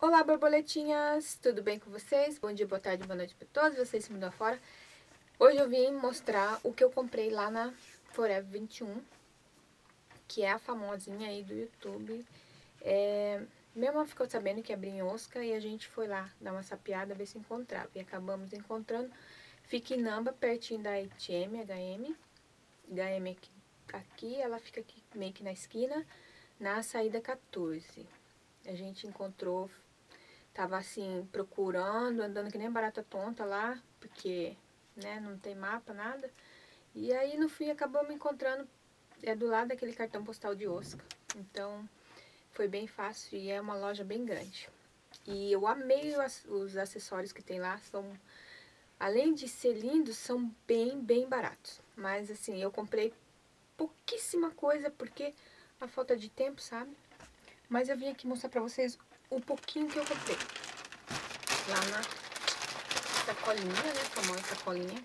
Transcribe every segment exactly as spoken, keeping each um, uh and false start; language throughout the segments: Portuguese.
Olá, borboletinhas! Tudo bem com vocês? Bom dia, boa tarde, boa noite para todos vocês que me dão fora. Hoje eu vim mostrar o que eu comprei lá na Forever vinte e um, que é a famosinha aí do YouTube. É, minha mãe ficou sabendo que abria em Oscar e a gente foi lá dar uma sapiada, ver se encontrava. E acabamos encontrando. Fica em Namba, pertinho da H M, H M. H M aqui, aqui, ela fica aqui meio que na esquina, na saída quatorze. A gente encontrou... Tava assim, procurando, andando que nem barata tonta lá, porque, né, não tem mapa, nada. E aí, no fim, acabou me encontrando, é do lado daquele cartão postal de Oscar. Então, foi bem fácil e é uma loja bem grande. E eu amei os, os acessórios que tem lá, são, além de ser lindos, são bem, bem baratos. Mas, assim, eu comprei pouquíssima coisa, porque a falta de tempo, sabe? Mas eu vim aqui mostrar pra vocês o pouquinho que eu comprei. Lá na sacolinha, né? Famosa sacolinha.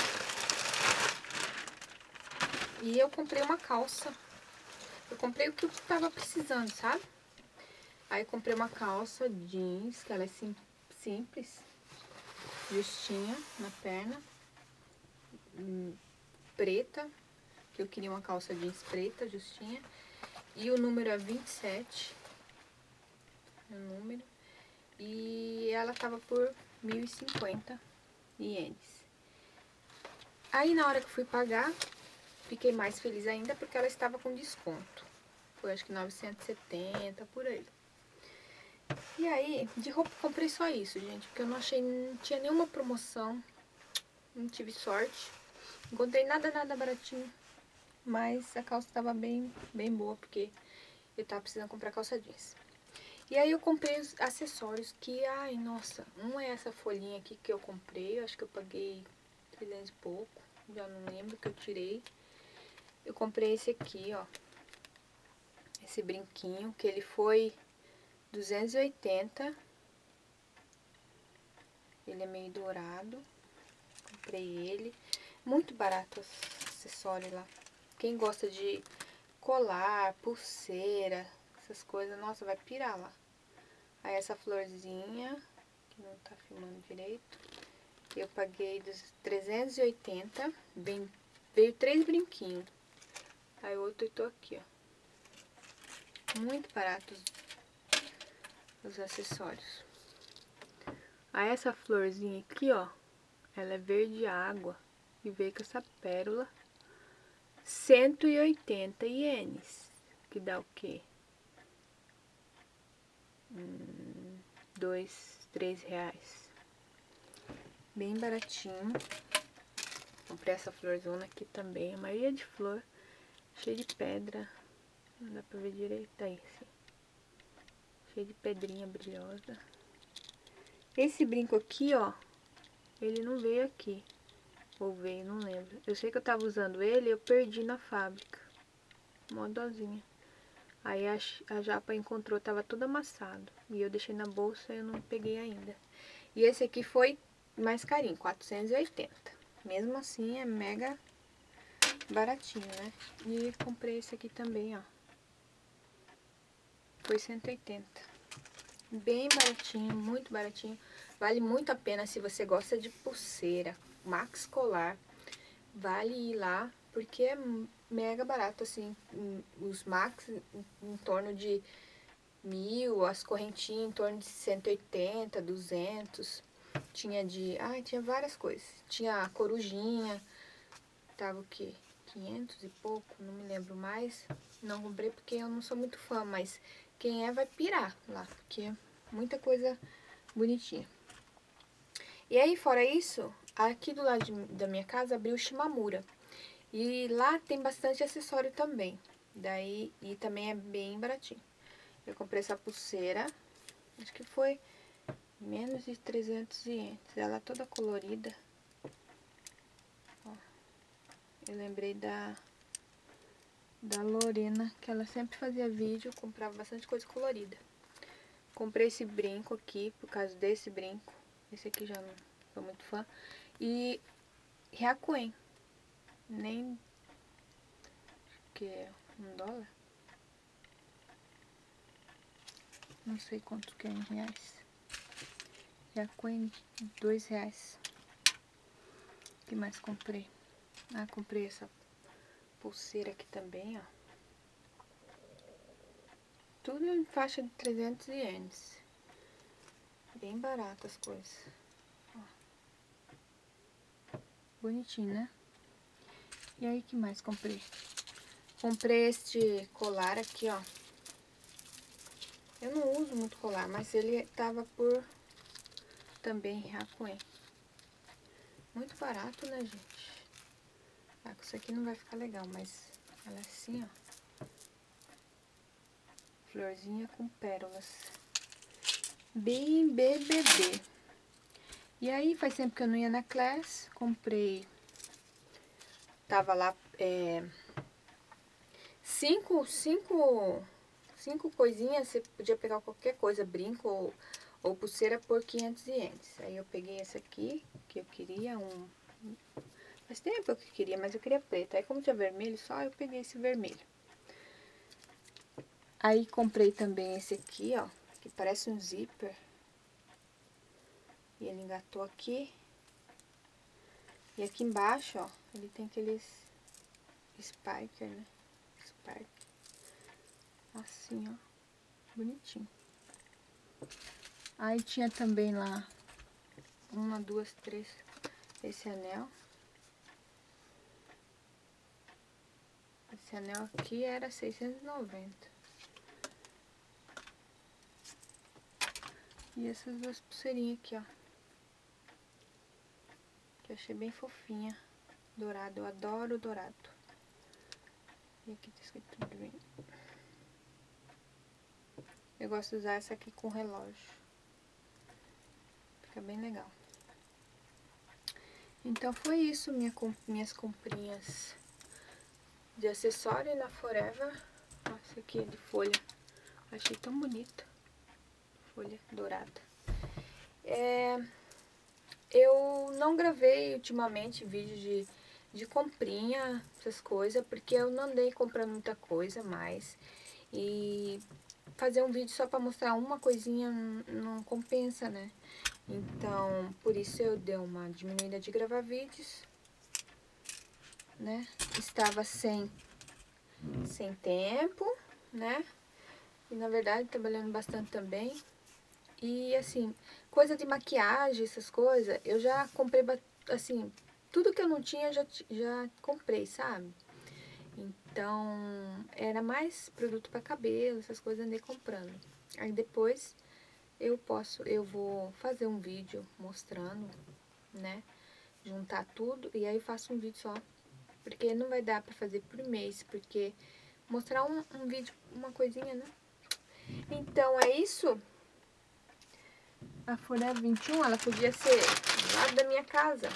E eu comprei uma calça. Eu comprei o que eu tava precisando, sabe? Aí comprei uma calça jeans, que ela é sim, simples. Justinha na perna. Hum, preta. Que eu queria uma calça jeans preta, justinha. E o número é vinte e sete. O número. E ela tava por mil e cinquenta ienes. Aí na hora que eu fui pagar, fiquei mais feliz ainda porque ela estava com desconto. Foi acho que novecentos e setenta, por aí. E aí, de roupa comprei só isso, gente. Porque eu não achei, não tinha nenhuma promoção. Não tive sorte. Encontrei nada, nada baratinho. Mas a calça estava bem, bem boa, porque eu tava precisando comprar calça jeans. E aí eu comprei os acessórios que, ai, nossa, um é essa folhinha aqui que eu comprei. Eu acho que eu paguei trezentos e pouco. Já não lembro que eu tirei. Eu comprei esse aqui, ó. Esse brinquinho, que ele foi duzentos e oitenta. Ele é meio dourado. Comprei ele. Muito barato os acessórios lá. Quem gosta de colar, pulseira, essas coisas, nossa, vai pirar lá. Aí essa florzinha, que não tá filmando direito. Eu paguei dos trezentos e oitenta. Bem, veio três brinquinhos. Aí o outro eu tô aqui, ó. Muito baratos os acessórios. Aí essa florzinha aqui, ó, ela é verde água e veio com essa pérola. cento e oitenta ienes, que dá o quê? Hum, dois, três reais. Bem baratinho. Comprei essa florzona aqui também, a maioria de flor, cheia de pedra. Não dá pra ver direito aí, assim. Cheia de pedrinha brilhosa. Esse brinco aqui, ó, ele não veio aqui. Ou veio, não lembro. Eu sei que eu tava usando ele e eu perdi na fábrica. Mó dozinha. Aí a, a japa encontrou, tava todo amassado. E eu deixei na bolsa e eu não peguei ainda. E esse aqui foi mais carinho, quatrocentos e oitenta. Mesmo assim é mega baratinho, né? E comprei esse aqui também, ó. Foi cento e oitenta. Bem baratinho, muito baratinho. Vale muito a pena se você gosta de pulseira, Max Colar. Vale ir lá, porque é mega barato, assim. Os Max em torno de mil, as correntinhas em torno de cento e oitenta, duzentos. Tinha de... Ai, tinha várias coisas. Tinha a corujinha, tava o quê? quinhentos e pouco, não me lembro mais. Não comprei porque eu não sou muito fã, mas quem é vai pirar lá, porque é muita coisa bonitinha. E aí, fora isso, aqui do lado de, da minha casa abriu o Shimamura. E lá tem bastante acessório também. Daí, e também é bem baratinho. Eu comprei essa pulseira, acho que foi menos de trezentos ienes. Ela é toda colorida. Ó, eu lembrei da, da Lorena, que ela sempre fazia vídeo, comprava bastante coisa colorida. Comprei esse brinco aqui, por causa desse brinco. Esse aqui já não sou muito fã. E Reacuen. Nem... Acho que é um dólar. não sei quanto que é em reais. Yakuen, dois reais. O que mais comprei? Ah, comprei essa pulseira aqui também, ó. Tudo em faixa de trezentos ienes. Bem barato as coisas. Ó. Bonitinho, né? E aí, que mais comprei? Comprei este colar aqui, ó. Eu não uso muito colar, mas ele tava por também Yakuen. Muito barato, né, gente? Ah, com isso aqui não vai ficar legal, mas ela é assim, ó. Florzinha com pérolas. Bem B B B. E aí, faz tempo que eu não ia na Class. Comprei. Tava lá, é... Cinco, cinco... Cinco coisinhas, você podia pegar qualquer coisa, brinco ou, ou pulseira por quinhentos ienes. Aí eu peguei esse aqui, que eu queria, um... Faz tempo que eu queria, mas eu queria preto. Aí como tinha vermelho só, eu peguei esse vermelho. Aí comprei também esse aqui, ó, que parece um zíper. E ele engatou aqui. E aqui embaixo, ó, ele tem aqueles spiker, né? Spark. Assim, ó. Bonitinho. Aí tinha também lá uma, duas, três, esse anel. Esse anel aqui era seiscentos e noventa. E essas duas pulseirinhas aqui, ó. Que eu achei bem fofinha. Dourado, eu adoro dourado. E aqui tá escrito Dream. Eu gosto de usar essa aqui com relógio. Fica bem legal. Então foi isso, minha, minhas comprinhas de acessório na Forever. Ó, esse aqui é de folha. Achei tão bonita. Folha dourada. É, eu não gravei ultimamente vídeo de, de comprinha, essas coisas, porque eu não andei comprando muita coisa mais. E fazer um vídeo só pra mostrar uma coisinha não compensa, né? Então, por isso eu dei uma diminuída de gravar vídeos, né? Estava sem, sem tempo, né? E, na verdade, trabalhando bastante também. E, assim, coisa de maquiagem, essas coisas, eu já comprei, assim, tudo que eu não tinha, eu já, já comprei, sabe? Então, era mais produto para cabelo, essas coisas, andei comprando. Aí, depois, eu posso, eu vou fazer um vídeo mostrando, né? Juntar tudo, e aí eu faço um vídeo só. Porque não vai dar pra fazer por mês, porque mostrar um, um vídeo, uma coisinha, né? Então, é isso. A Forever vinte e um, ela podia ser do lado da minha casa.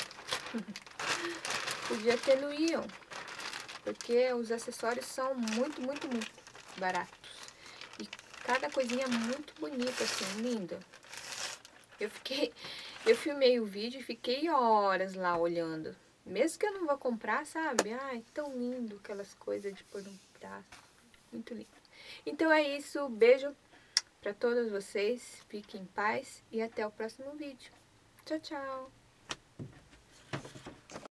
Podia ter no Ion. Porque os acessórios são muito, muito, muito baratos. E cada coisinha muito bonita, assim, linda. Eu fiquei... Eu filmei o vídeo e fiquei horas lá olhando. Mesmo que eu não vou comprar, sabe? Ai, tão lindo aquelas coisas de pôr no braço. Muito lindo. Então é isso. Beijo pra todos vocês. Fiquem em paz e até o próximo vídeo. Tchau, tchau.